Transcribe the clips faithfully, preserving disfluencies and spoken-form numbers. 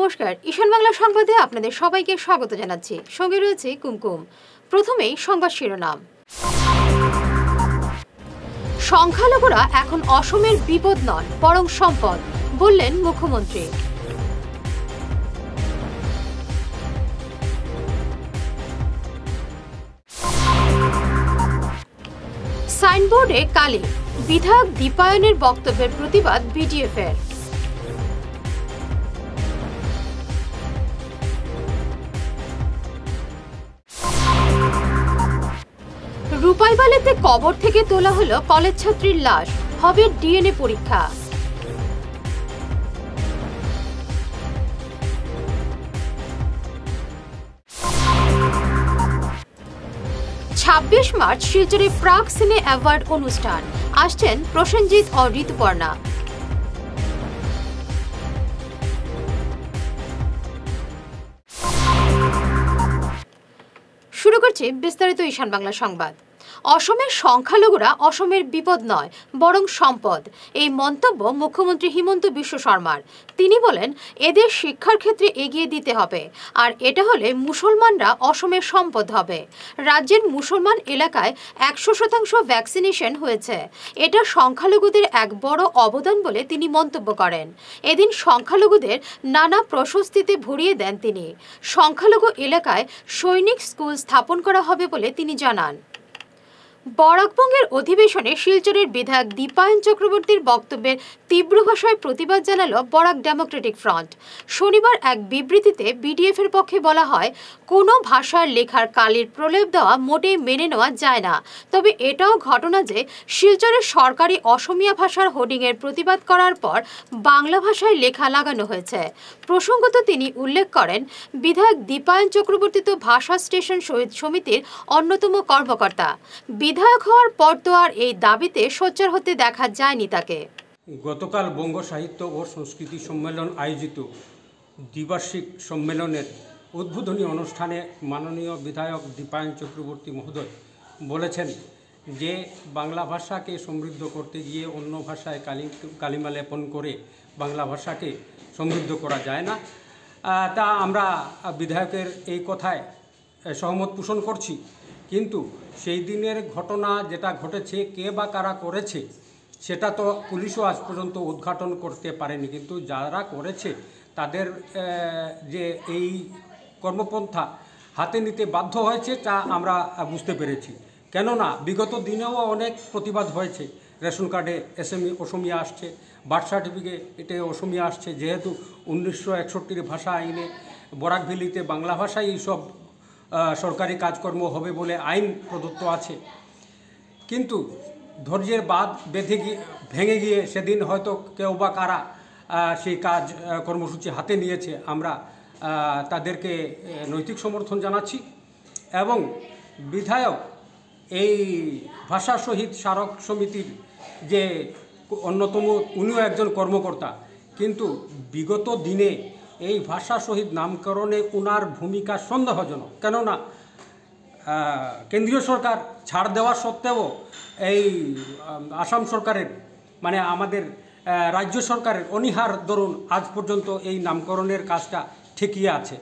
নমস্কার, ঈশান বাংলা সংবাদে আপনাদের সবাইকে স্বাগত জানাচ্ছি। সঙ্গে রয়েছে কুমকুম। প্রথমেই সংবাদ শিরোনাম। সংখ্যালঘুরা এখন অসমের বিপদ নয়, বরং সম্পদ, বললেন মুখ্যমন্ত্রী। সাইনবোর্ডে কালি, বিধায়ক দীপায়নের বক্তব্যের প্রতিবাদ বিডিএফ এর। রূপাইবালিতে কবর থেকে তোলা হলো কলেজ ছাত্রীর লাশ, হবে ডিএনএ পরীক্ষা। ছাব্বিশ মার্চ শিলচরে প্রাক সিনে অ্যাওয়ার্ড অনুষ্ঠান, আসছেন প্রসেনজিৎ ও ঋতুপর্ণা। শুরু করছি বিস্তারিত ঈশান বাংলা সংবাদ। অসমের সংখ্যালঘুরা অসমের বিপদ নয়, বরং সম্পদ, এই মন্তব্য মুখ্যমন্ত্রী হিমন্ত বিশ্ব শর্মার। তিনি বলেন, এদের শিক্ষার ক্ষেত্রে এগিয়ে দিতে হবে, আর এটা হলে মুসলমানরা অসমের সম্পদ হবে। রাজ্যের মুসলমান এলাকায় একশো শতাংশ ভ্যাকসিনেশন হয়েছে, এটা সংখ্যালঘুদের এক বড় অবদান বলে তিনি মন্তব্য করেন। এদিন সংখ্যালঘুদের নানা প্রশস্তিতে ভরিয়ে দেন তিনি। সংখ্যালঘু এলাকায় সৈনিক স্কুল স্থাপন করা হবে বলে তিনি জানান। বরাকবঙ্গের অধিবেশনে শিলচরের বিধায়ক দীপায়ন চক্রবর্তীর বক্তব্যের তীব্র ভাষায় প্রতিবাদ জানালো বরাক ডেমোক্রেটিক ফ্রন্ট। শনিবার এক বিবৃতিতে বিডিএফ এর পক্ষে বলা হয়, কোনো ভাষার লেখার কালির প্রলেপ দেওয়া মোটেই মেনে নেওয়া যায় না। তবে এটাও ঘটনা যে শিলচরের সরকারি অসমিয়া ভাষার হোর্ডিংয়ের প্রতিবাদ করার পর বাংলা ভাষায় লেখা লাগানো হয়েছে। প্রসঙ্গত তিনি উল্লেখ করেন, বিধায়ক দীপায়ন চক্রবর্তী তো ভাষা স্টেশন শহীদ সমিতির অন্যতম কর্মকর্তা। বিধায়ক হওয়ার পর তো আর এই দাবিতে সোচ্চার হতে দেখা যায়নি তাকে। গতকাল বঙ্গ সাহিত্য ও সংস্কৃতি সম্মেলন আয়োজিত দ্বিবার্ষিক সম্মেলনের উদ্বোধনী অনুষ্ঠানে মাননীয় বিধায়ক দীপায়ন চক্রবর্তী মহোদয় বলেছেন যে বাংলা ভাষাকে সমৃদ্ধ করতে গিয়ে অন্য ভাষায় কালি কালিমা লেপন করে বাংলা ভাষাকে সমৃদ্ধ করা যায় না। তা আমরা বিধায়কের এই কথায় সহমত পোষণ করছি, কিন্তু সেই দিনের ঘটনা যেটা ঘটেছে, কে বা কারা করেছে সেটা তো পুলিশও আজ পর্যন্ত উদ্ঘাটন করতে পারেনি। কিন্তু যারা করেছে তাদের যে এই কর্মপন্থা হাতে নিতে বাধ্য হয়েছে তা আমরা বুঝতে পেরেছি। কেননা বিগত দিনেও অনেক প্রতিবাদ হয়েছে। রেশন কার্ডে এসএমই অসমিয়া আসছে, বার্থ সার্টিফিকেটে অসমিয়া আসছে, যেহেতু উনিশশো একষট্টির ভাষা আইনে বরাক ভ্যালিতে বাংলা ভাষায় এইসব সরকারি কাজকর্ম হবে বলে আইন প্রদত্ত আছে। কিন্তু ধৈর্যের বাঁধ বেঁধে গিয়ে ভেঙে গিয়ে সেদিন হয়তো কেউ বা কারা সেই কাজ কর্মসূচি হাতে নিয়েছে। আমরা তাদেরকে নৈতিক সমর্থন জানাচ্ছি এবং বিধায়ক এই ভাষা শহীদ স্মারক সমিতির যে অন্যতম, উনিও একজন কর্মকর্তা, কিন্তু বিগত দিনে এই ভাষা শহীদ নামকরণে উনার ভূমিকা সন্দেহজনক। কেননা কেন্দ্রীয় সরকার ছাড় দেওয়া সত্ত্বেও এই আসাম সরকারের মানে আমাদের রাজ্য সরকারের অনীহার দরুন আজ পর্যন্ত এই নামকরণের কাজটা ঠেকিয়ে আছে।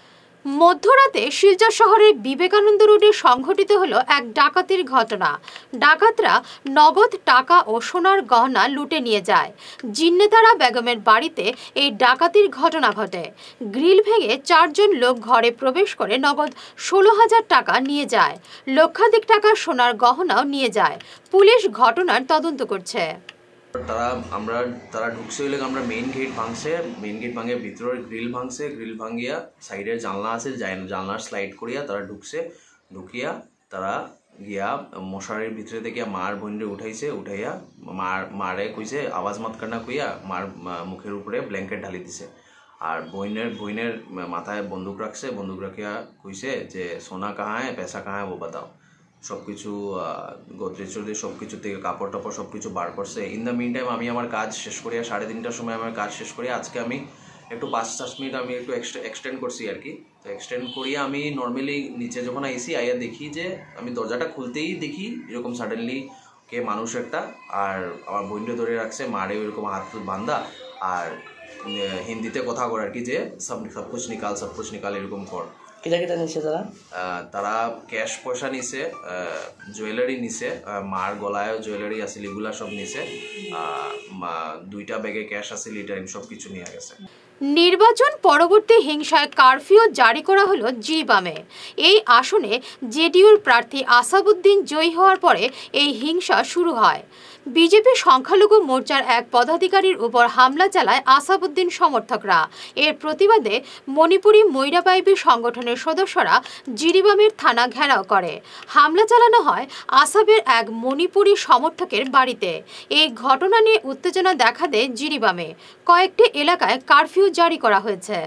মধ্যরাতে শিলচর শহরের বিবেকানন্দ রোডে সংঘটিত হলো এক ডাকাতির ঘটনা। ডাকাতরা নগদ টাকা ও সোনার গহনা লুটে নিয়ে যায়। জিন্নেতারা বেগমের বাড়িতে এই ডাকাতির ঘটনা ঘটে। গ্রিল ভেঙে চারজন লোক ঘরে প্রবেশ করে নগদ ষোলো হাজার টাকা নিয়ে যায়। লক্ষাধিক টাকার সোনার গহনাও নিয়ে যায়। পুলিশ ঘটনার তদন্ত করছে। তারা আমরা তারা ঢুকছে হইলে আমরা মেইন গেট ভাঙছে, মেইন গেট ভাঙে ভিতরের গ্রিল ভাঙছে, গ্রিল ভাঙিয়া সাইডের জানলা আছে, জানলার স্লাইড করিয়া তারা ঢুকছে। ঢুকিয়া তারা গিয়া মশারির ভিতরে থেকে মার বোনরে উঠাইছে, উঠাইয়া মার মারে কইছে আওয়াজ মত কান্না কইয়া মার মুখের উপরে ব্ল্যাঙ্কেট ঢালি দিছে। আর বইনের বইনের মাথায় বন্দুক রাখছে, বন্দুক রাখিয়া কইছে যে সোনা কাহা হ্যাঁ পেশা কাহা হ্যাঁ ও বাতাও। সব কিছু গোদরেজ চোদ্রেজ সব কিছু থেকে কাপড় টাপড় সব কিছু বার করছে। ইন দ্য মিন টাইম আমি আমার কাজ শেষ করিয়া সাড়ে তিনটার সময় আমার কাজ শেষ করিয়া আজকে আমি একটু পাঁচ সাত মিনিট আমি একটু এক্সটেন্ড করছি আর কি। তো এক্সটেন্ড করিয়া আমি নর্মালি নিচে যখন আইসি আইয়া দেখি যে আমি দরজাটা খুলতেই দেখি এরকম সাডেনলি কে মানুষ একটা, আর আমার বোনটা ধরে রাখছে, মারে ওইরকম হাত বান্ধা, আর হিন্দিতে কথা কয় আর কি, যে সব সব কুছ নিকাল সব কুছ নিকাল এরকম কর। কেটা কেটা নিছে তারা? তারা ক্যাশ পয়সা নিছে, জুয়েলারি নিছে, মার গলায় জুয়েলারি আছিল এগুলা সব নিছে, দুইটা ব্যাগে ক্যাশ আছিল, এটা সব কিছু নিয়ে গেছে। নির্বাচন পরবর্তী হিংসায় কারফিউ জারি করা হলো জিরিবামে। এই আসনে জেডিইউর প্রার্থী আসাদুদ্দিন জয়ী হওয়ার পরে এই হিংসা শুরু হয়। বিজেপি সংখ্যালঘু মোর্চার এক পদাধিকারীর উপর হামলা চালায় আসাদুদ্দিন সমর্থকরা। এর প্রতিবাদে মণিপুরী মৈরাবাইবি সংগঠনের সদস্যরা জিরিবামের থানা ঘেরাও করে। হামলা চালানো হয় আসাবের এক মণিপুরী সমর্থকের বাড়িতে। এই ঘটনা নিয়ে উত্তেজনা দেখা দেয় জিরিবামে। কয়েকটি এলাকায় কারফিউ জারি করা হয়েছে।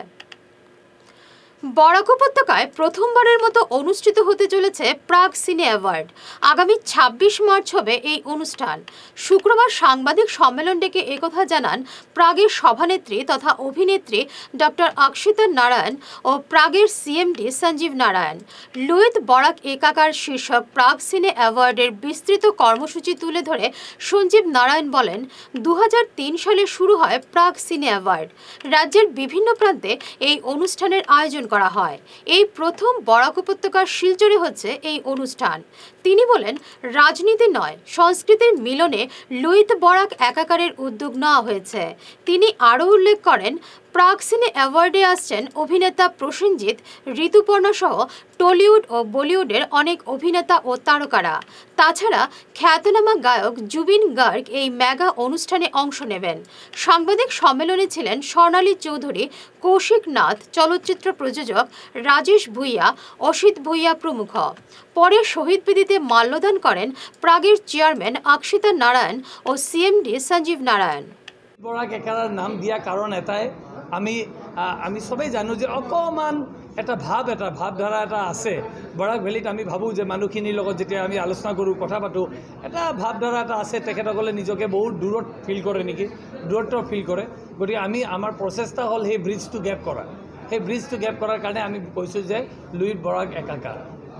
বরাক উপত্যকায় প্রথমবারের মতো অনুষ্ঠিত হতে চলেছে প্রাগ সিনে অ্যাওয়ার্ড। আগামী ছাব্বিশ মার্চ হবে এই অনুষ্ঠান। শুক্রবার সাংবাদিক সম্মেলন ডেকে একথা জানান প্রাগের সভানেত্রী তথা অভিনেত্রী ডক্টর অক্ষিতা নারায়ণ ও প্রাগের সিএমডি সঞ্জীব নারায়ণ। লুইত বরাক একাকার শীর্ষক প্রাগ সিনে অ্যাওয়ার্ডের বিস্তৃত কর্মসূচি তুলে ধরে সঞ্জীব নারায়ণ বলেন, দু হাজার তিন সালে শুরু হয় প্রাগ সিনে অ্যাওয়ার্ড। রাজ্যের বিভিন্ন প্রান্তে এই অনুষ্ঠানের আয়োজন করা হয়। এই প্রথম বরাক উপত্যকার শিলচরে হচ্ছে এই অনুষ্ঠান। তিনি বলেন, রাজনীতি নয়, সংস্কৃতির মিলনে লুইত বরাক একাকারের উদ্যোগ নেওয়া হয়েছে। তিনি আরও উল্লেখ করেন, প্রাগ সিনে অ্যাওয়ার্ডে আসছেন অভিনেতা প্রসেনজিৎ, ঋতুপর্ণা সহ টলিউড ও বলিউডের অনেক অভিনেতা ও তারকারা। তাছাড়া খ্যাতনামা গায়ক জুবিন গার্গ এই মেগা অনুষ্ঠানে অংশ নেবেন। সাংবাদিক সম্মেলনে ছিলেন স্বর্ণালী চৌধুরী, কৌশিক নাথ, চলচ্চিত্র প্রযোজক রাজেশ ভুইয়া, অসিত ভুইয়া প্রমুখ। পরে শহীদ বেদিতে মাল্যদান করেন প্রাগের চেয়ারম্যান অক্ষিতা নারায়ণ ও সিএমডি সঞ্জীব নারায়ণ। বরাক একাকাৰ নাম দিয়া কাৰণ এটাই, আমি আমি সবেই জানো যে অকণমান এটা ভাৱ এটা ভাৱধাৰা এটা আছে বৰাক ভেলীত। আমি ভাবোঁ যে মানুহখিনিৰ লগত যেতিয়া আমি আলোচনা কৰোঁ, কথা পাতোঁ, এটা ভাৱধাৰা এটা আছে, তেখেতসকলে নিজকে বহুত দূৰত ফিল কৰে নেকি, দূৰত্ব ফিল কৰে। গতিকে আমি আমাৰ প্ৰচেষ্টা হ'ল সেই ব্ৰিজটো গেপ কৰা। সেই ব্ৰিজটো গেপ কৰাৰ কাৰণে আমি কৈছোঁ যে লুইত বৰাক একাকাৰ।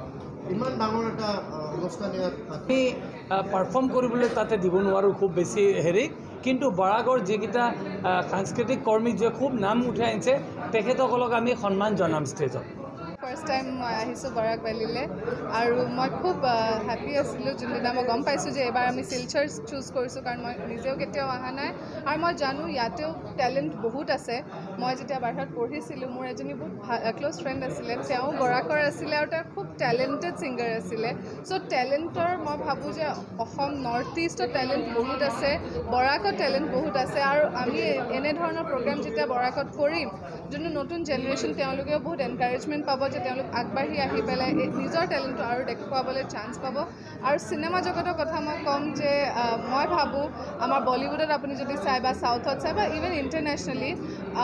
ইমান ডাঙৰ এটা অনুষ্ঠান আমি পাৰফৰ্ম কৰিবলৈ তাতে দিব নোৱাৰোঁ খুব বেছি হেৰি, কিন্তু বৰাকৰ যিকেইটা সাংস্কৃতিক কৰ্মী যে খুব নাম উঠাই আনিছে, তেখেতসকলক আমি সন্মান জনাম ষ্টেজত। ফাৰ্ষ্ট টাইম মই আহিছোঁ বৰাক ভেলীলৈ, আৰু মই খুব হেপ্পী আছিলোঁ যোনদিনা মই গম পাইছোঁ যে এইবাৰ আমি শিলচৰ চুজ কৰিছোঁ, কাৰণ মই নিজেও কেতিয়াও অহা নাই আৰু মই জানো ইয়াতেও টেলেণ্ট বহুত আছে। মই যেতিয়া বাহিৰত পঢ়িছিলোঁ, মোৰ এজনী বহুত ক্ল'জ ফ্ৰেণ্ড আছিলে, তেওঁ বৰাকৰ আছিলে আৰু তেওঁ খুব টেলেণ্টেড ছিংগাৰ আছিলে। চ' টেলেণ্টৰ মই ভাবোঁ যে অসম নৰ্থ ইষ্টত টেলেণ্ট বহুত আছে, বৰাকত টেলেণ্ট বহুত আছে, আৰু আমি এনেধৰণৰ প্ৰগ্ৰেম যেতিয়া বৰাকত কৰিম, যোনটো নতুন জেনেৰেশ্যন তেওঁলোকেও বহুত এনকাৰেজমেণ্ট পাব যে তেওঁলোক আগবাঢ়ি আহি পেলাই নিজৰ টেলেণ্টটো আৰু দেখুৱাবলৈ চান্স পাব। আৰু চিনেমা জগতৰ কথা মই ক'ম যে মই ভাবোঁ আমাৰ বলিউডত আপুনি যদি চাই বা চাউথত চাই বা ইভেন ইণ্টাৰনেশ্যনেলি,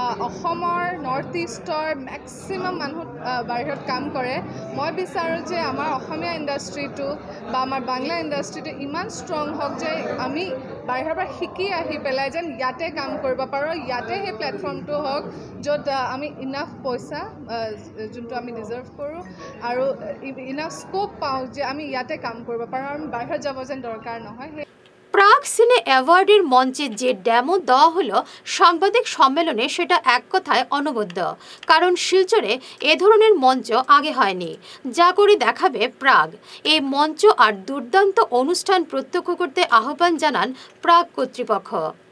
অসমৰ নৰ্থ ইষ্টৰ মেক্সিমাম মানুহ বাহিৰত কাম কৰে। মই বিচাৰোঁ যে আমাৰ অসমীয়া ইণ্ডাষ্ট্ৰিটো বা আমাৰ বাংলা ইণ্ডাষ্ট্ৰিটো ইমান ষ্ট্ৰং হওক যে আমি বাহিৰৰ পৰা শিকি আহি পেলাই যেন ইয়াতে কাম কৰিব পাৰোঁ, ইয়াতে সেই প্লেটফৰ্মটো হওক য'ত আমি ইনাফ পইচা যোনটো আমি ডিজাৰ্ভ কৰোঁ আৰু ইনাফ স্কোপ পাওঁ যে আমি ইয়াতে কাম কৰিব পাৰোঁ, আৰু বাহিৰত যাব যেন দৰকাৰ নহয়। প্রাগ সিনে অ্যাওয়ার্ডের মঞ্চে যে ডেমো দেওয়া হলো সাংবাদিক সম্মেলনে, সেটা এক কথায় অনবদ্য। কারণ শিলচরে এ ধরনের মঞ্চ আগে হয়নি, যা করে দেখাবে প্রাগ। এই মঞ্চ আর দুর্দান্ত অনুষ্ঠান প্রত্যক্ষ করতে আহ্বান জানান প্রাগ কর্তৃপক্ষ।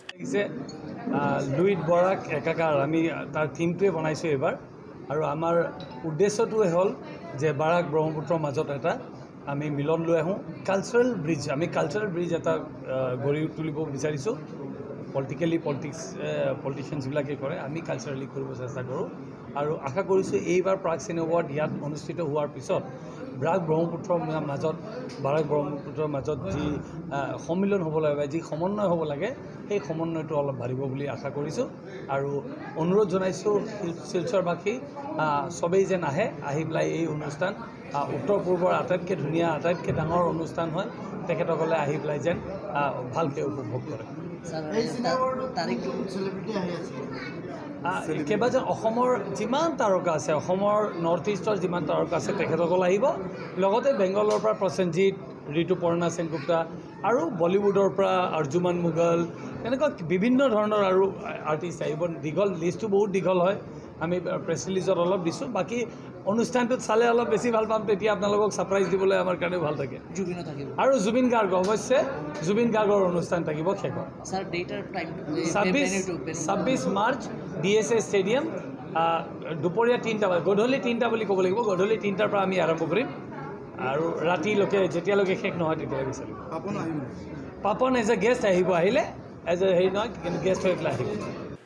লুইত বৰাক একাকাৰ আমি তাৰ থিমটোৱে বনাইছোঁ এইবাৰ, আৰু আমাৰ উদ্দেশ্যটোৱে হ'ল যে বৰাক ব্ৰহ্মপুত্ৰৰ মাজত এটা আমি মিলন লৈ আহোঁ, কালচাৰেল ব্ৰিজ। আমি কালচাৰেল ব্ৰিজ এটা গঢ়ি তুলিব বিচাৰিছোঁ। পলিটিকেলি পলিটিক্স পলিটিচিয়ানছবিলাকে কৰে, আমি কালচাৰেলি কৰিব চেষ্টা কৰোঁ, আৰু আশা কৰিছোঁ এইবাৰ প্ৰাগ চিনে এৱাৰ্ড ইয়াত অনুষ্ঠিত হোৱাৰ পিছত বৰাক ব্ৰহ্মপুত্ৰৰ মাজত বৰাক ব্ৰহ্মপুত্ৰৰ মাজত যি সন্মিলন হ'ব লাগে বা যি সমন্বয় হ'ব লাগে, সেই সমন্বয়টো অলপ বাঢ়িব বুলি আশা কৰিছোঁ। আৰু অনুৰোধ জনাইছোঁ শিলচৰবাসী চবেই যেন আহে, আহি পেলাই এই অনুষ্ঠান উত্তৰ পূৰ্বৰ আটাইতকৈ ধুনীয়া আটাইতকৈ ডাঙৰ অনুষ্ঠান হয়, তেখেতসকলে আহি পেলাই যেন ভালকৈ উপভোগ কৰে। কেইবাজন অসমৰ যিমান তাৰকা আছে, অসমৰ নৰ্থ ইষ্টৰ যিমান তাৰকা আছে, তেখেতসকল আহিব। লগতে বেংগলৰ পৰা প্ৰসেনজিৎ, ঋতুপৰ্ণা সেনগুপ্তা, আৰু বলিউডৰ পৰা অৰ্জুমান মুঘল, এনেকুৱা বিভিন্ন ধৰণৰ আৰু আৰ্টিষ্ট আহিব। দীঘল লিষ্টটো বহুত দীঘল হয়, আমি প্ৰেছ ৰিলিজত অলপ দিছোঁ। বাকী অনুষ্ঠানটোত চালে অলপ বেছি ভাল পাম, তেতিয়া আপোনালোকক ছাৰপ্ৰাইজ দিবলৈ আমাৰ কাৰণেও ভাল থাকে। জুবিনো থাকিব আৰু জুবিন গাৰ্গ অৱশ্যে জুবিন গাৰ্গৰ অনুষ্ঠান থাকিব শেষত। স্যার ডেটার টাইম ছাব্বিছ ছাব্বিছ March D S A stadium, দুপৰীয়া তিনিটা গধূলি তিনিটা বুলি ক'ব লাগিব। গধূলি তিনিটাৰ পৰা আমি আৰম্ভ কৰিম আৰু ৰাতিলৈকে যেতিয়ালৈকে শেষ নহয় তেতিয়ালৈকে চলিব। পাপন এজ এ গেষ্ট আহিব, আহিলে এজ এ হেৰি নহয় কিন্তু গেষ্ট হৈ পেলাই আহিব।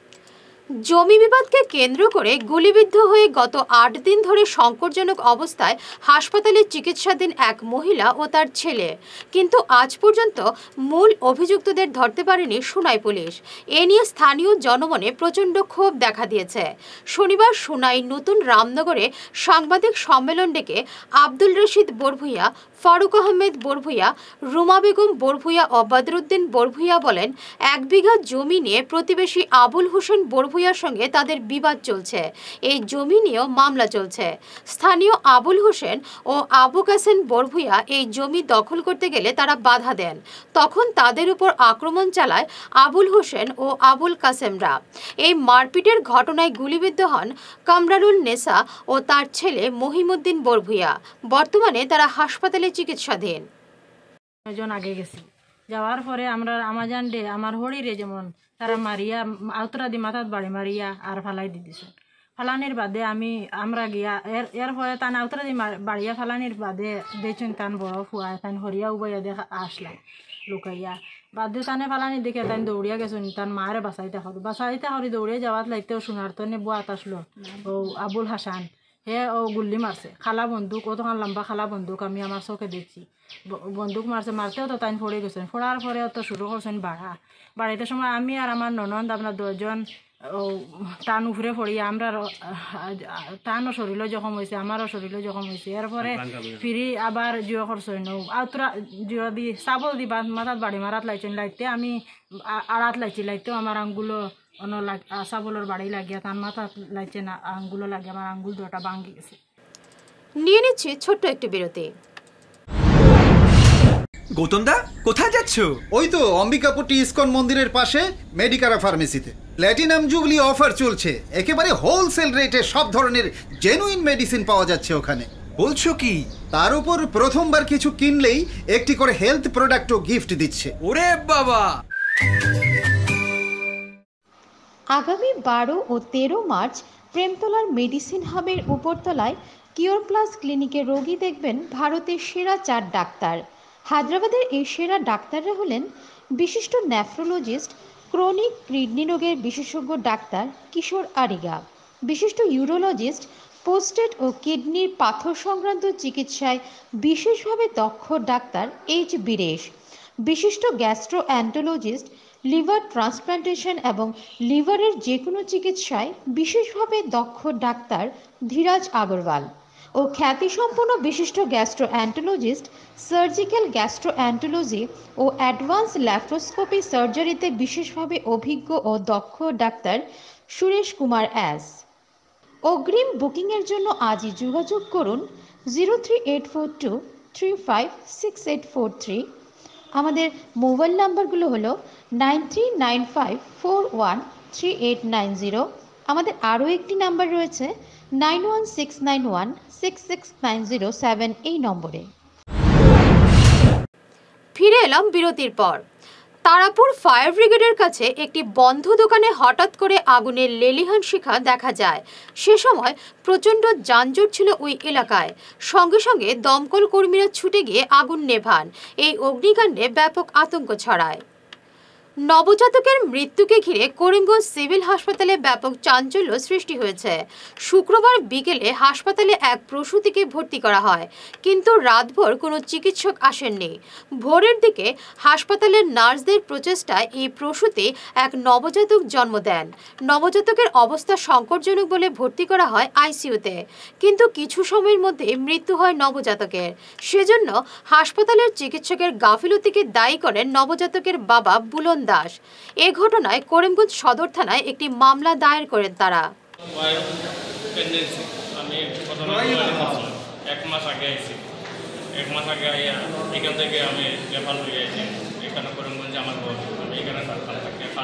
জমি বিবাদকে কেন্দ্র করে গুলিবিদ্ধ হয়ে গত আট দিন ধরে সংকটজনক অবস্থায় হাসপাতালে চিকিৎসাধীন এক মহিলা ও তার ছেলে, কিন্তু আজ পর্যন্ত মূল অভিযুক্তদের ধরতে পারেনি সুনাই পুলিশ। এ নিয়ে স্থানীয় জনমনে প্রচণ্ড ক্ষোভ দেখা দিয়েছে। শনিবার সুনাই নতুন রামনগরে সাংবাদিক সম্মেলন ডেকে আব্দুল রশিদ বরভুইয়া, ফারুক আহমেদ বরভুইয়া, রুমা বেগম বরভুইয়া ও বদরুদ্দিন বরভুইয়া বলেন, এক বিঘা জমি নিয়ে প্রতিবেশী আবুল হোসেন বরভুইয়ার সঙ্গে তাদের বিবাদ চলছে। এই জমি নিয়েও মামলা চলছে। স্থানীয় আবুল হোসেন ও আবু কাসেম বরভুইয়া এই জমি দখল করতে গেলে তারা বাধা দেন। তখন তাদের উপর আক্রমণ চালায় আবুল হোসেন ও আবুল কাসেমরা। এই মারপিটের ঘটনায় গুলিবিদ্ধ হন কামরানুল নেসা ও তার ছেলে মহিমুদ্দিন বরভুইয়া। বর্তমানে তারা হাসপাতালে চিকিৎসাধীন। জন আগে গেছি, যাওয়ার পরে আমরা আমাজান ডে আমার হরিরে যেমন তারা মারিয়া আউতরা দি মাথাত বাড়ি মারিয়া আর ফালাই দি দিছে। ফালানির বাদে আমি আমরা গিয়া এর এর পরে তান আউতরা দি বাড়িয়া ফালানির বাদে দেখছেন তান বড় ফুয়া তান হরিয়া উবাইয়া দেখা আসলাম লুকাইয়া। বাদে তানে ফালানি দেখে তান দৌড়িয়া গেছেন, তান মারে বাঁচাইতে হরি বাঁচাইতে হরি দৌড়িয়া যাওয়াত লাইতেও শোনার তো বুয়াত আসলো ও আবুল হাসান, হে ও গুল্লি মারছে খালা বন্দুক, ও তখন লম্বা খালা বন্দুক আমি আমার চোখে দেখছি। বন্দুক মারছে, মারতেও তো তাই ফড়ে গেছেন। ফোড়ার পরে তো শুরু করছেন বাড়া। বাড়িতে সময় আমি আর আমার ননদ আপনার দশজন ও টান উফরে ফড়িয়ে আমরা টানও শরীরও জখম হয়েছে, আমারও শরীরও জখম হয়েছে। এরপরে ফিরি আবার জিও করছেন আউতরা জিও দি চাবল দি মাথাত বাড়ি মারাত লাইছেন। লাইতে আমি আড়াত লাইছি, লাইতেও আমার আঙ্গুলো অন্য চাবলের বাড়ি লাগিয়া তার মাথা লাইছে না, আঙ্গুলো লাগিয়ে আমার আঙ্গুল দুটা ভাঙ্গি গেছে। নিয়ে নিচ্ছি ছোট্ট একটি বিরতি। গৌতম দা কোথায় যাচ্ছ? ওই তো অম্বিকাপুর ইসকন মন্দিরের পাশে মেডিকারা ফার্মেসিতে প্ল্যাটিনাম জুবলি অফার চলছে। একেবারে হোলসেল রেটে সব ধরনের জেনুইন মেডিসিন পাওয়া যাচ্ছে ওখানে। বলছো কি? তার উপর প্রথমবার কিছু কিনলেই একটি করে হেলথ প্রোডাক্টও গিফট দিচ্ছে। ওরে বাবা! আগামী বারো ও তেরো মার্চ প্রেমতলার মেডিসিন হাবের উপরতলায় কিওর প্লাস ক্লিনিকে রোগী দেখবেন ভারতের সেরা চার ডাক্তার। হায়দ্রাবাদের এই সেরা ডাক্তাররা হলেন বিশিষ্ট নেফ্রোলজিস্ট, ক্রনিক কিডনি রোগের বিশেষজ্ঞ ডাক্তার কিশোর আরিগা, বিশিষ্ট ইউরোলজিস্ট, পোস্টেট ও কিডনির পাথর সংক্রান্ত চিকিৎসায় বিশেষভাবে দক্ষ ডাক্তার এইচ বীরেশ, বিশিষ্ট গ্যাস্ট্রো অ্যান্টোলজিস্ট, লিভার ট্রান্সপ্লান্টেশন এবং লিভারের যে কোনো চিকিৎসায় বিশেষভাবে দক্ষ ডাক্তার ধীরাজ আগরওয়াল ও খ্যাতিসম্পন্ন বিশিষ্ট gastroenterologist, surgical gastroenterology ও অ্যাডভান্স ল্যাপ্রোস্কোপি সার্জারিতে বিশেষভাবে অভিজ্ঞ ও দক্ষ ডাক্তার সুরেশ কুমার এস। অগ্রিম বুকিংয়ের জন্য আজই যোগাযোগ করুন zero three eight four two three five six eight four three. আমাদের মোবাইল নাম্বারগুলো হলো nine three nine five four one three eight nine zero. আমাদের আরও একটি নাম্বার রয়েছে nine one six nine one six six nine zero seven এই নম্বরে। ফিরে এলাম বিরতির পর। তারাপুর ফায়ার ব্রিগেডের কাছে একটি বন্ধ দোকানে হঠাৎ করে আগুনের লেলিহান শিখা দেখা যায়। সে সময় প্রচণ্ড যানজট ছিল ওই এলাকায়। সঙ্গে সঙ্গে দমকল কর্মীরা ছুটে গিয়ে আগুন নেভান। এই অগ্নিকাণ্ডে ব্যাপক আতঙ্ক ছড়ায়। নবজাতকের মৃত্যুকে ঘিরে করিমগঞ্জ সিভিল হাসপাতালে ব্যাপক চাঞ্চল্য সৃষ্টি হয়েছে। শুক্রবার বিকেলে হাসপাতালে এক প্রসূতিকে ভর্তি করা হয়, কিন্তু রাতভর কোনো চিকিৎসক আসেননি। ভোরের দিকে হাসপাতালের নার্সদের প্রচেষ্টায় এই প্রসূতি এক নবজাতক জন্ম দেন। নবজাতকের অবস্থা সংকটজনক বলে ভর্তি করা হয় আইসিইউতে, কিন্তু কিছু সময়ের মধ্যে মৃত্যু হয় নবজাতকের। সেজন্য হাসপাতালের চিকিৎসকের গাফিলতিকে দায়ী করেন নবজাতকের বাবা বুলন দাস। এ ঘটনায় করিমগঞ্জ সদর থানায় একটি মামলা দায়ের করেন তারা। আমি এক মাস আগে আইছি, এক মাস আগে আইয়া এখান থেকে আমি রেফার হয়ে আইছি। এখানে করিমগঞ্জে আমার ঘর, আমি এখানে থাকি।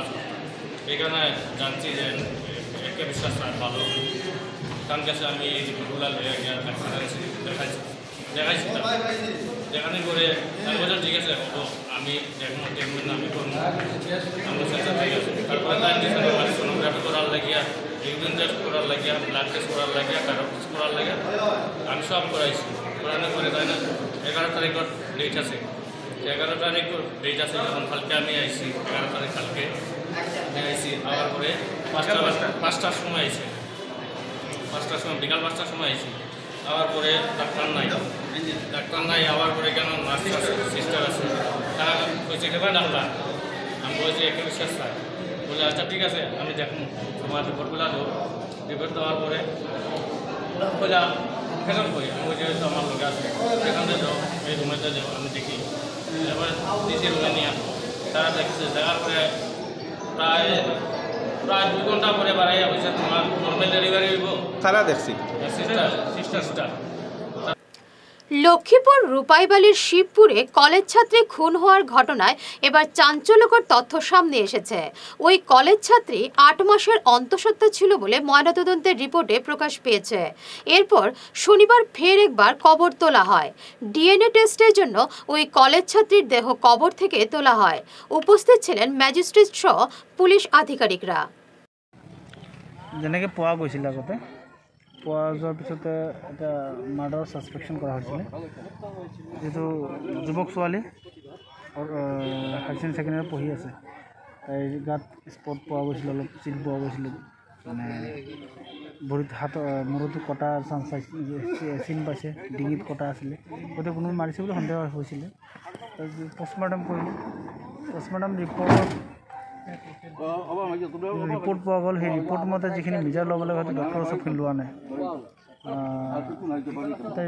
এখানে জানছি যে একে বিশ্বাস ভালো তার কাছে আমি এই রিপোর্টগুলো লইয়া গিয়া দেখাইছি দেখাইছি দেখাইছি দেখানোর পরে তার বছর ঠিক আছে হবো আমি দেখবো দেখবো না আমি করবো আমার সাথে ঠিক আছে তারপরে তার দিকে আমার সোনোগ্রাফি করার লাগিয়া ইউরিন টেস্ট করার লাগিয়া ব্লাড টেস্ট করার লাগিয়া কারো টেস্ট করার লাগিয়া আমি সব করাইছি করানোর পরে তাই না এগারো তারিখের ডেট আছে এগারো তারিখ ডেট আছে যখন কালকে আমি আইসি এগারো তারিখ কালকে আইসি আবার পরে পাঁচটা পাঁচটার সময় আইসি পাঁচটার সময় বিকাল পাঁচটার সময় আইসি আবার পরে ডাক্তার নাই ডাক্তার নাই আবার পরে কেন নার্স আছে সিস্টার আছে তারা কইছে কেবা ডাক্তার আমি বলছি একে বিশ্বাস স্যার বলে আচ্ছা ঠিক আছে আমি দেখুন তোমার রিপোর্টগুলো দেবো রিপোর্ট দেওয়ার পরে বলে ফেরত করি আমি বলছি তো আমার লোক আছে সেখানে যাও এই রুমেতে যাও আমি দেখি এবার দিদি রুমে নিয়ে তারা দেখছে দেখার পরে প্রায় প্রায় দুই ঘন্টা পরে বাড়াইয়া হয়েছে তোমার নর্মাল ডেলিভারি হইব তারা দেখছি সিস্টার সিস্টার সিস্টার লক্ষ্মীপুর রূপাইবালির শিবপুরে কলেজ ছাত্রী খুন হওয়ার ঘটনায় এবার চাঞ্চল্যকর তথ্য সামনে এসেছে। ওই কলেজ ছাত্রী আট মাসের অন্তঃসত্ত্বা ছিল বলে ময়নাতদন্তের রিপোর্টে প্রকাশ পেয়েছে। এরপর শনিবার ফের একবার কবর তোলা হয়। ডিএনএ টেস্টের জন্য ওই কলেজ ছাত্রীর দেহ কবর থেকে তোলা হয়। উপস্থিত ছিলেন ম্যাজিস্ট্রেট সহ পুলিশ আধিকারিকরা। যেনেকৈ পোৱা গৈছিল আগতে পোৱা যোৱাৰ পিছতে এটা মাৰ্ডাৰৰ ছাছপেকশ্যন কৰা হৈছিলে যিটো যুৱক ছোৱালী হায়াৰ ছেকেণ্ডেৰী ছেকেণ্ড ইয়াৰত পঢ়ি আছে তাইৰ গাত স্পট পোৱা গৈছিলে অলপ চিল পোৱা গৈছিলে মানে ভৰিত হাত মূৰতো কটা চান্স চিন পাইছে ডিঙিত কটা আছিলে গতিকে কোনো মাৰিছে বুলি সন্দেহ হৈছিলে পষ্টমৰ্টেম কৰিলোঁ পষ্টমৰ্টেম ৰিপৰ্টত ৰিপৰ্ট পোৱা গ'ল সেই ৰিপৰ্ট মতে যিখিনি মিজাৰ ল'ব লাগে হয়তো ডক্টৰৰ চবখিনি লোৱা নাই তাই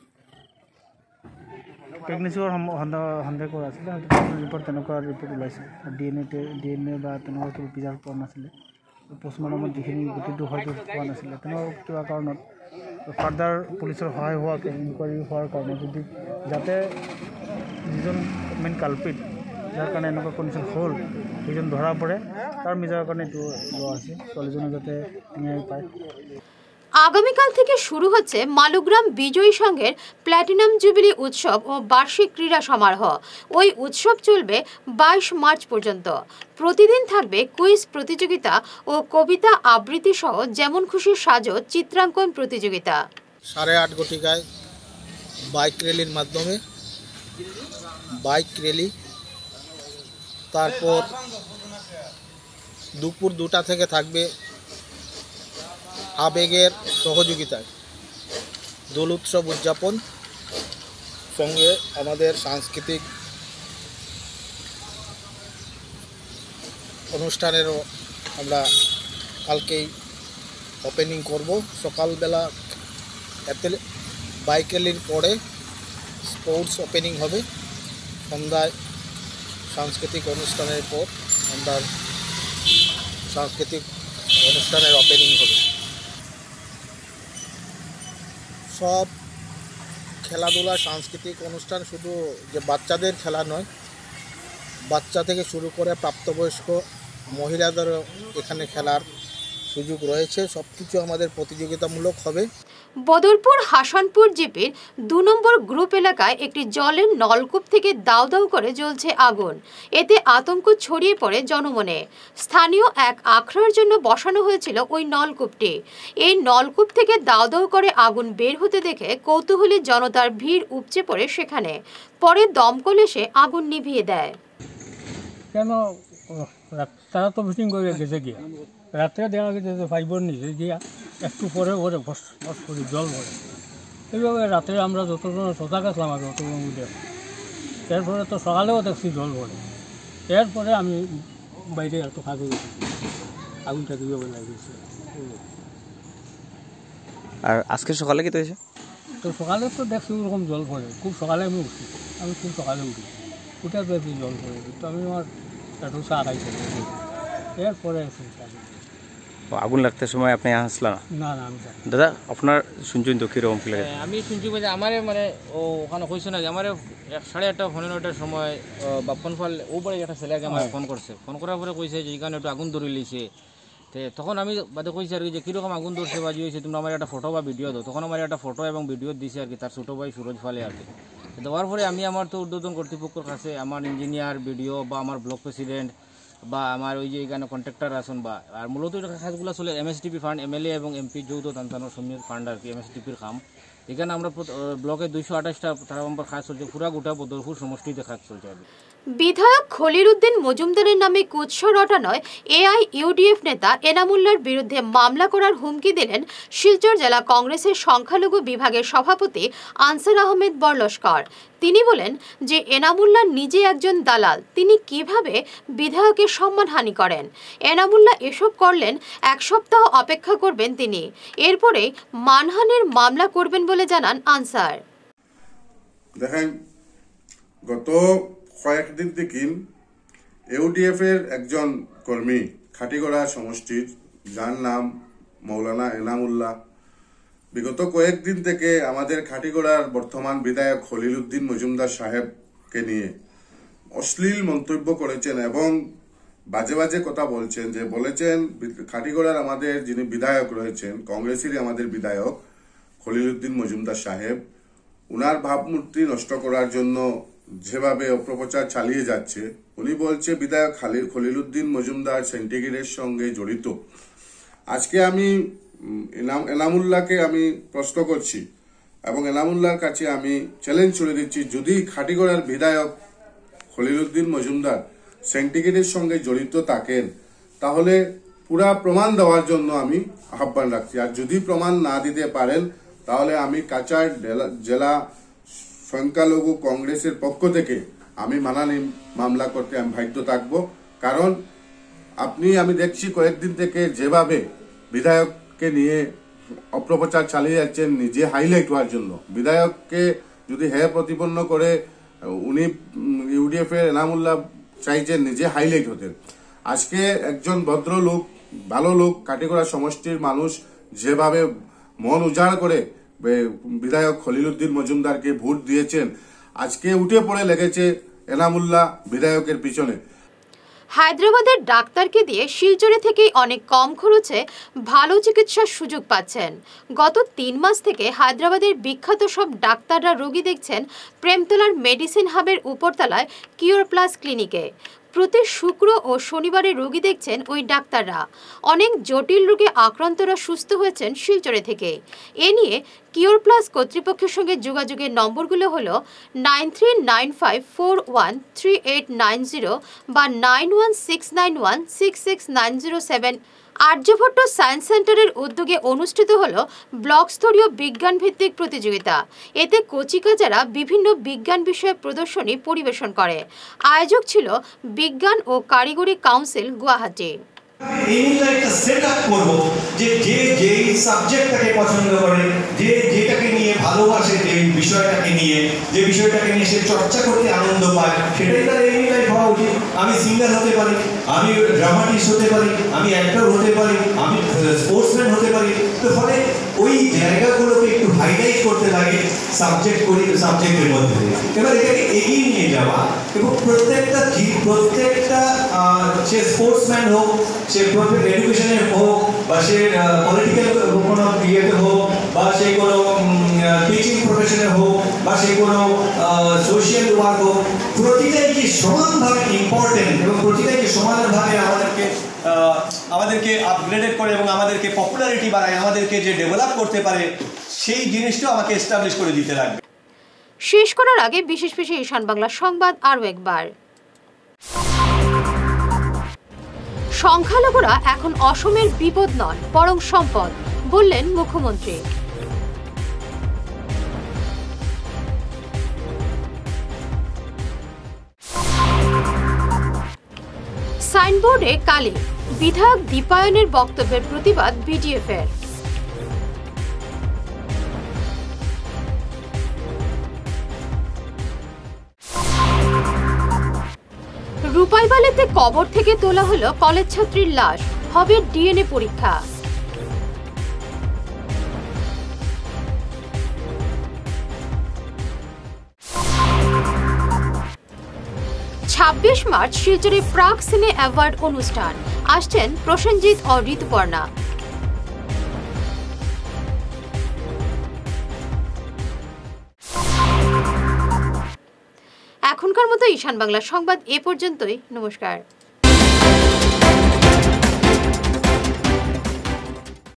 প্ৰেগনেঞ্চিৰ সন্দেহ সন্দেহ কৰা আছিলে হয়তো ৰিপৰ্ট তেনেকুৱা ৰিপৰ্ট ওলাইছে D N A D N A বা তেনেকুৱা কিবা প্ৰিজাৰ্ভ পোৱা নাছিলে পষ্টমৰ্টেমত যিখিনি গুটিটো হয়তো পোৱা নাছিলে তেনেকুৱা কিবা কাৰণত ফাৰ্দাৰ পুলিচৰ সহায় হোৱাকৈ ইনকুৱাৰী হোৱাৰ কাৰণে যদি যাতে যিজন মেইন কালপিট যাৰ কাৰণে এনেকুৱা কণ্ডিশ্যন হ'ল সেইজন ধৰা পৰে তাৰ মিজাৰ কাৰণে এইটো লোৱা আছে ছোৱালীজনে যাতে ন্যায় পায়। আগামীকাল থেকে শুরু হচ্ছে মালুগ্রাম বিজয়ী সংঘের প্ল্যাটিনাম জুবিলি উৎসব ও বার্ষিক ক্রীড়া সমারোহ। ওই উৎসব চলবে বাইশ মার্চ পর্যন্ত। প্রতিদিন থাকবে কুইজ প্রতিযোগিতা ও কবিতা আবৃত্তি সহ যেমন খুশি সাজো চিত্রাঙ্কন প্রতিযোগিতা। সাড়ে আট ঘটিকায় বাইক র্যালির মাধ্যমে বাইক র্যালি, তারপর দুপুর দুটা থেকে থাকবে আবেগের সহযোগিতায় দোল উৎসব উদযাপন, সঙ্গে আমাদের সাংস্কৃতিক অনুষ্ঠানেরও আমরা কালকেই ওপেনিং করব। সকালবেলা এতে বাইক র্যালির পরে স্পোর্টস ওপেনিং হবে, সন্ধ্যায় সাংস্কৃতিক অনুষ্ঠানের পর আমরা সাংস্কৃতিক অনুষ্ঠানের ওপেনিং হবে। সব খেলাধুলা সাংস্কৃতিক অনুষ্ঠান শুধু যে বাচ্চাদের খেলা নয়, বাচ্চা থেকে শুরু করে প্রাপ্তবয়স্ক মহিলাদেরও এখানে খেলার সুযোগ রয়েছে। সব কিছু আমাদের প্রতিযোগিতামূলক হবে। বদরপুর হাসানপুর জিপির দু নম্বর গ্রুপ এলাকায় একটি জলের নলকূপ থেকে দাউ দাউ করে জ্বলছে আগুন। এতে আতঙ্ক ছড়িয়ে পড়ে জনমনে। স্থানীয় এক আখড়ার জন্য বসানো হয়েছিল ওই নলকূপটি। এই নলকূপ থেকে দাউ দাউ করে আগুন বের হতে দেখে কৌতূহলী জনতার ভিড় উপচে পড়ে সেখানে। পরে দমকল এসে আগুন নিভিয়ে দেয়। কেন তারা তো মিটিং করে গেছে গিয়া রাত্রে দেখা গেছে যে ফাইবর নিচে গিয়া একটু পরে ওরে বস বস করে জল ভরে। এইভাবে রাত্রে আমরা যতজন সজাগ আসলাম আগে অতজন উঠে, এরপরে তো সকালেও দেখছি জল ভরে। এরপরে আমি বাইরে এত ফাঁকে গেছি, আগুনটা কীভাবে লাগিয়েছে। আর আজকে সকালে কি তো হয়েছে? তো সকালে তো দেখছি ওরকম জল ভরে, খুব সকালে আমি উঠছি, আমি খুব সকালে উঠি, উঠে দেখছি জল ভরে। তো আমি আমার একটু চা খাইছি, এরপরে আগুন লাগতে সময় আপনি আসলা না? না না আমি জানি। দাদা আপনার শুনছেন তো কীরকম ফিল লাগে? আমি শুনছি বলছে আমারে মানে ও ওখানে কইছে না যে আমার সাড়ে আটটা পনেরো নটার সময় বাপন ফাল ও বাড়ি একটা ছেলেকে আমার ফোন করছে, ফোন করার পরে কইছে যে এখানে একটু আগুন ধরে লিছে। তো তখন আমি বাদে কইছি আর কি যে কীরকম আগুন ধরছে বাজি হয়েছে, তোমরা আমার একটা ফটো বা ভিডিও দাও। তখন আমার একটা ফটো এবং ভিডিও দিছে আর কি তার ছোটো ভাই সুরজ ফালে আর কি। দেওয়ার পরে আমি আমার তো ঊর্ধ্বতন কর্তৃপক্ষের কাছে আমার ইঞ্জিনিয়ার ভিডিও বা আমার ব্লক প্রেসিডেন্ট বা আমার ওই যে এখানে কন্ট্রাক্টর আসুন বা আর মূলত কাজগুলো চলে এমএসডিপি ফান্ড এমএলএ এবং এমপি যৌথ তান্তানোর সমীর ফান্ড আর কি এমএসডিপির কাম। এখানে আমরা ব্লকে দুইশো আঠাশটা তারা নম্বর কাজ চলছে, পুরা গোটা বদরপুর সমষ্টিতে কাজ চলছে আর কি। বিধায়ক খলিল উদ্দিন মজুমদারের নামে কুৎসা রটানোয় এআইইউডিএফ নেতা এনামুল্লার বিরুদ্ধে মামলা করার হুমকি দিলেন শিলচর জেলা কংগ্রেসের সংখ্যালঘু বিভাগের সভাপতি আনসার আহমেদ বরলস্কর। তিনি বলেন যে এনামুল্লাহ নিজে একজন দালাল, তিনি কিভাবে বিধায়কের সম্মানহানি করেন। এনামুল্লাহ এসব করলেন, এক সপ্তাহ অপেক্ষা করবেন তিনি, এরপরে মানহানির মামলা করবেন বলে জানান আনসার। দেখেন, গত কয়েকদিন থেকে ইউডিএফ এর একজন কর্মী খাটিগড়া সমষ্টির, যার নাম মৌলানা এনামুল্লাহ, বিগত কয়েকদিন থেকে আমাদের খাটিগড়ার বর্তমান বিধায়ক খলিল উদ্দিন মজুমদার সাহেবকে নিয়ে অশ্লীল মন্তব্য করেছেন এবং বাজে বাজে কথা বলছেন। যে বলেছেন খাটিগড়ার আমাদের যিনি বিধায়ক রয়েছেন, কংগ্রেসেরই আমাদের বিধায়ক খলিল উদ্দিন মজুমদার সাহেব, উনার ভাবমূর্তি নষ্ট করার জন্য যেভাবে অপপ্রচার চালিয়ে যাচ্ছে, উনি বলছে বিধায়ক খলিল উদ্দিন মজুমদার সেন্টিগ্রেডের সঙ্গে জড়িত। আজকে আমি এনামুল্লাহকে আমি প্রশ্ন করছি এবং এনামুল্লাহর কাছে আমি চ্যালেঞ্জ ছুড়ে দিচ্ছি, যদি খাটিগড়ার বিধায়ক খলিল উদ্দিন মজুমদার সেন্টিগ্রেডের সঙ্গে জড়িত থাকেন তাহলে পুরা প্রমাণ দেওয়ার জন্য আমি আহ্বান রাখছি। আর যদি প্রমাণ না দিতে পারেন তাহলে আমি কাছাড় জেলা সংখ্যালঘু কংগ্রেসের পক্ষ থেকে আমি মানহানি মামলা করতে আমি বাধ্য থাকব। কারণ আপনি আমি দেখছি কয়েকদিন থেকে যেভাবে বিধায়ককে নিয়ে অপপ্রচার চালিয়ে যাচ্ছেন নিজে হাইলাইট হওয়ার জন্য। বিধায়ককে যদি হ্যাঁ প্রতিপন্ন করে উনি ইউডিএফ এর এনামুল্লাহ চাইছেন নিজে হাইলাইট হতেন। আজকে একজন ভদ্রলোক, ভালো লোক, কাটিগড়া সমষ্টির মানুষ যেভাবে মন উজাড় করে বিধায়ক খলিল উদ্দিন মজুমদারকে ভোট দিয়েছেন, আজকে উঠে পড়ে লেগেছে এনামুল্লাহ বিধায়কের পিছনে। হায়দ্রাবাদের ডাক্তারকে দিয়ে শিলচরে থেকেই অনেক কম খরচে ভালো চিকিৎসার সুযোগ পাচ্ছেন। গত তিন মাস থেকে হায়দ্রাবাদের বিখ্যাত সব ডাক্তাররা রোগী দেখছেন প্রেমতলার মেডিসিন হাবের উপরতলায় কিওর প্লাস ক্লিনিকে। প্রতি শুক্র ও শনিবারে রোগী দেখছেন ওই ডাক্তাররা। অনেক জটিল রোগে আক্রান্তরা সুস্থ হয়েছেন শিলচরে থেকে। এ নিয়ে কিওর প্লাস কর্তৃপক্ষের সঙ্গে যোগাযোগের নম্বরগুলো হলো nine three nine five four one three eight nine zero বা nine one six nine one six six nine zero seven. Aryabhatta science সেন্টারের উদ্যোগে অনুষ্ঠিত হলো ব্লক স্তরীয় বিজ্ঞান ভিত্তিক প্রতিযোগিতা। এতে কচিকাচারা বিভিন্ন বিজ্ঞান বিষয়ে প্রদর্শনী পরিবেশন করে। আয়োজক ছিল বিজ্ঞান ও কারিগরি কাউন্সিল গুয়াহাটি। একটা সেট আপ করবো যে যে যেই সাবজেক্টটাকে পছন্দ করে, যে যেটাকে নিয়ে ভালোবাসে, যে বিষয়টাকে নিয়ে যে বিষয়টাকে নিয়ে সে চর্চা করতে আনন্দ পায়, সেটাই তার এই লাইফ হওয়া উচিত। আমি সিঙ্গার হতে পারি, আমি ড্রামাটিস্ট হতে পারি, আমি অ্যাক্টর হতে পারি, আমি স্পোর্টসম্যান হতে পারি। তো ফলে ওই জায়গাগুলোকে একটু হাইলাইট করতে লাগে সাবজেক্ট করি সাবজেক্টের মধ্যে। এবার এটাকে এগিয়ে নিয়ে যাওয়া এবং প্রত্যেকটা প্রত্যেকটা সে স্পোর্টসম্যান হোক, সে প্রত্যেক এডুকেশনের হোক, বা সে পলিটিক্যাল কোনো ইয়েতে হোক, বা সে কোনো টিচিং প্রফেশনে হোক, বা সে কোনো সোশিয়াল ওয়ার্ক হোক, প্রতিটাই কি সমানভাবে ইম্পর্টেন্ট এবং প্রতিটাই কি সমানভাবে আমাদেরকে আমাদেরকে আপগ্রেডেড করে এবং আমাদেরকে পপুলারিটি বাড়ায়, আমাদেরকে যে ডেভেলপ করতে পারে সেই জিনিসটাও আমাকে এস্টাবলিশ করে দিতে লাগবে। শেষ করার আগে বিশেষ বিশেষ ঈশান বাংলা সংবাদ আরও একবার। সংখ্যালঘুরা এখন অসমের বিপদ নয় বরং সম্পদ, বললেন মুখ্যমন্ত্রী। সাইনবোর্ডে কালি, বিধায়ক দীপায়নের বক্তব্যের প্রতিবাদ বিডিএফ এর। রূপাইবালিতে কবর থেকে তোলা হলো কলেজ ছাত্রীর লাশ, হবে ডিএনএ পরীক্ষা। ছাব্বিশ মার্চ শিলচরে প্রাক সিনে অ্যাওয়ার্ড অনুষ্ঠান, আসছেন প্রসেনজিৎ ও ঋতুপর্ণা। এখনকার মতো ঈশান বাংলা সংবাদ এ পর্যন্তই। নমস্কার।